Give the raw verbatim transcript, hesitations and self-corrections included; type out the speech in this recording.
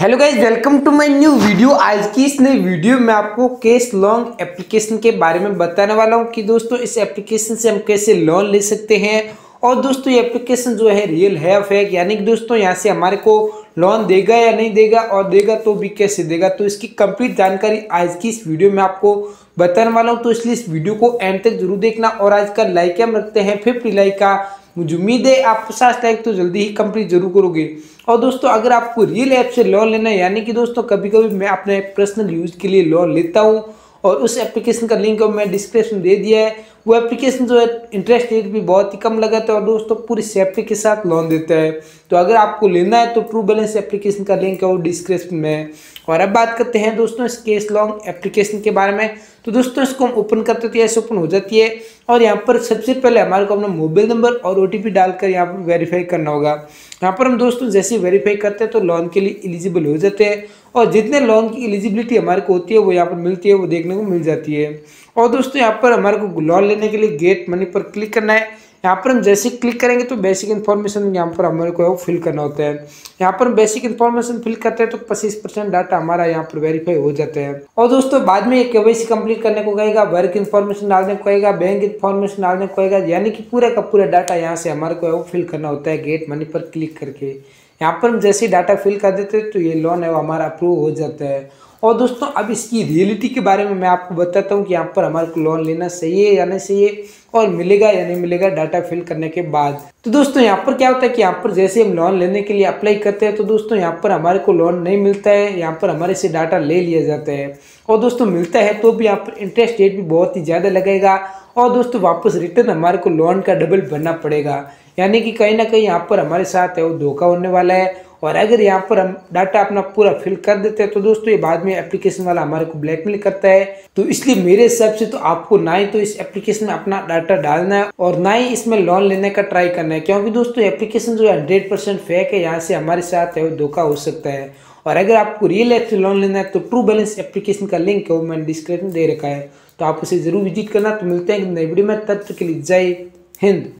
Hello guys, welcome to my new video. आज की इस नई वीडियो में आपको कैश लोन एप्लीकेशन के बारे में बताने वाला हूं कि दोस्तों इस एप्लीकेशन से हम कैसे लोन ले सकते हैं। और दोस्तों ये एप्लीकेशन जो है रियल है या फेक, यानी कि दोस्तों यहाँ से हमारे को लोन देगा या नहीं देगा, और देगा तो भी कैसे देगा, तो इसकी कंप्लीट जानकारी आज की इस वीडियो में आपको बताने वाला हूँ। तो इसलिए इस वीडियो को एंड तक जरूर देखना। और आज का लाइक हम रखते हैं फिफ्टी लाइक का, मुझे उम्मीद है आप पचास लाइक तो जल्दी ही कंप्लीट जरूर करोगे। और दोस्तों अगर आपको रियल ऐप से लोन लेना है, यानी कि दोस्तों कभी कभी मैं अपने पर्सनल यूज के लिए लोन लेता हूँ और उस एप्लीकेशन का लिंक मैं डिस्क्रिप्शन दे दिया है। वो एप्लीकेशन जो है इंटरेस्ट रेट भी बहुत ही कम लगाता है और दोस्तों पूरी सेफ्टी के साथ लोन देता है। तो अगर आपको लेना है तो ट्रू बैलेंस एप्लीकेशन का लिंक है वो डिस्क्रिप्शन में है। और अब बात करते हैं दोस्तों इस कैश लोन एप्लीकेशन के बारे में। तो दोस्तों इसको हम ओपन करते तो ऐसे ओपन हो जाती है और यहाँ पर सबसे पहले हमारे को अपना मोबाइल नंबर और ओटीपी डालकर यहाँ पर वेरीफाई करना होगा। यहाँ पर हम दोस्तों जैसे ही वेरीफाई करते हैं तो लोन के लिए एलिजिबल हो जाते हैं और जितने लोन की एलिजिबिलिटी हमारे को होती है वो यहाँ पर मिलती है, वो देखने को मिल जाती है। और दोस्तों यहाँ पर हमारे को लोन लेने के लिए गेट मनी पर क्लिक करना है। यहाँ पर हम जैसे क्लिक करेंगे तो बेसिक इन्फॉर्मेशन यहाँ पर हमारे को फिल करना होता है। यहाँ पर बेसिक इन्फॉर्मेशन फिल करते हैं तो पच्चीस परसेंट डाटा हमारा यहाँ पर वेरीफाई हो जाता है। और दोस्तों बाद में एक केवाईसी कंप्लीट करने को कहेगा, वर्क इन्फॉर्मेशन डालने को कहेगा, बैंक इन्फॉर्मेशन डालने को कहेगा, यानी कि पूरा का पूरा डाटा यहाँ से हमारे को वो फिल करना होता है गेट मनी पर क्लिक करके। यहाँ पर हम जैसे ही डाटा फिल कर देते हैं तो ये लोन है वो हमारा अप्रूव हो जाता है। और दोस्तों अब इसकी रियलिटी के बारे में मैं आपको बताता हूँ कि यहाँ पर हमारे को लोन लेना सही है या नहीं सही है और मिलेगा या नहीं मिलेगा डाटा फिल करने के बाद। तो दोस्तों यहाँ पर क्या होता है कि यहाँ पर जैसे हम लोन लेने के लिए अप्लाई करते हैं तो दोस्तों यहाँ पर हमारे को लोन नहीं मिलता है, यहाँ पर हमारे से डाटा ले लिया जाता है। और दोस्तों मिलता है तो भी यहाँ पर इंटरेस्ट रेट भी बहुत ही ज़्यादा लगेगा और दोस्तों वापस रिटर्न हमारे को लोन का डबल भरना पड़ेगा, यानी कि कहीं ना कहीं यहाँ पर हमारे साथ है वो धोखा होने वाला है। और अगर यहाँ पर हम डाटा अपना पूरा फिल कर देते हैं तो दोस्तों ये बाद में एप्लीकेशन वाला हमारे को ब्लैकमेल करता है। तो इसलिए मेरे हिसाब से तो आपको ना ही तो इस एप्लीकेशन में अपना डाटा डालना है और ना ही इसमें लोन लेने का ट्राई करना है, क्योंकि दोस्तों एप्लीकेशन जो है हंड्रेड परसेंट फेक है, यहाँ से हमारे साथ है वो धोखा हो सकता है। और अगर आपको रियल ऐप से लोन लेना है तो ट्रू बैलेंस एप्लीकेशन का लिंक है वो मैंने डिस्क्रिप्शन दे रखा है, तो आप उसे जरूर विजिट करना। तो मिलते हैं नई वीडियो में, तब तक के लिए जय हिंद।